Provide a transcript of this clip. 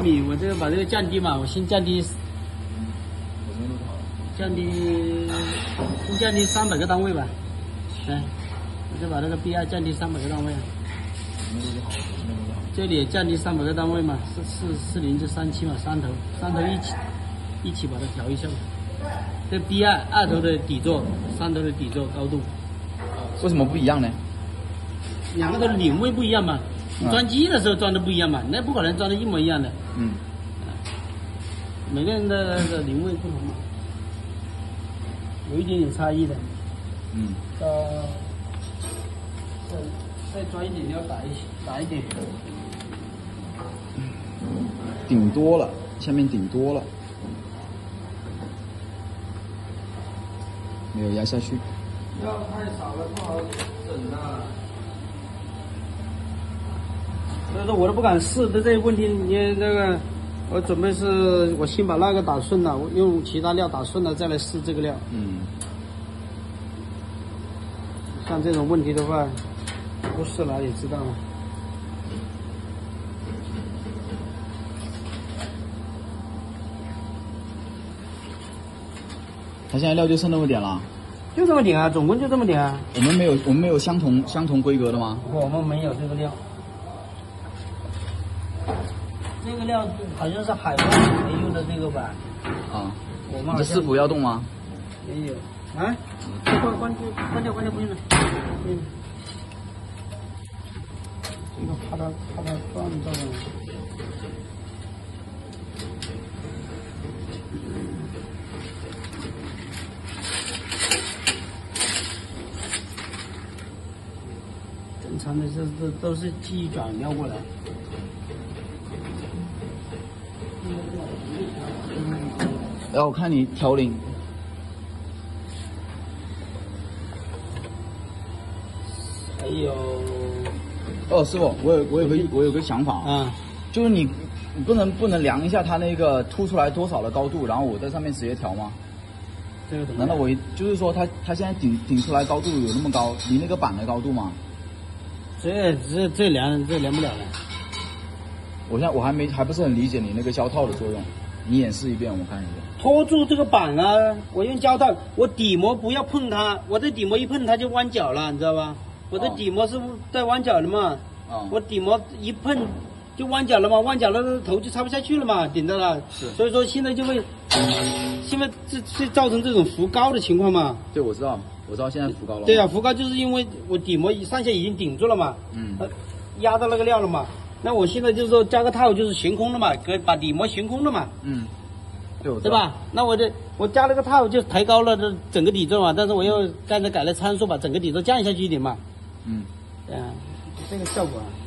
米，我这个把这个降低嘛，我先降低，降低300个单位吧。来，我就把这个 BI 降低300个单位。这里也降低300个单位嘛，是40至37嘛，三头一起把它调一下。这 BI 2头的底座，3头的底座高度， 为什么不一样呢？ 两个的领位不一样嘛，你装机的时候装的不一样嘛，那不可能装的一模一样的。嗯。每个人的领位不同嘛，有一点点差异的。嗯。再装一点，要打一点。 顶多了，下面顶多了，没有压下去。 料太少了，不好整啊。所以说我都不敢试的这些问题，你那个，我准备是我先把那个打顺了，我用其他料打顺了，再来试这个料。嗯。像这种问题的话，不试了也知道了。 他现在料就剩那么点了， 就这么点啊，总共就这么点啊。 我们没有相同规格的吗？ 我们没有这个料，这个料好像是海外没用的这个吧？啊，我们这伺服要动吗？ 没有啊，关掉，不用了。嗯，这个怕它撞到了。正常的这都是记忆转料过来。 然后我看你调零。 还有。 哦，师傅，我有个想法啊，就是你不能量一下它那个凸出来多少的高度，然后我在上面直接调吗？ 这个难道我就是说它现在顶出来高度有那么高，离那个板的高度吗？ 这量不了了。 我还不是很理解你那个胶套的作用，你演示一遍我看一下。 拖住这个板啊，我用胶套，我底膜不要碰它，我这底膜一碰它就弯角了，你知道吧？我这底膜是在弯角的嘛，我底膜一碰就弯角了嘛，弯角了头就插不下去了嘛，顶着了。是。所以说现在就会，现在这造成这种浮高的情况嘛。 对，我知道现在浮高了。 对啊，浮高就是因为我底膜上下已经顶住了嘛，压到那个料了嘛。那我现在就是说加个套就是悬空了嘛，把底膜悬空了嘛。对吧？那我加了个套就抬高了这整个底座嘛，但是我又刚才改了参数，把整个底座降下去一点嘛。对啊，这个效果啊。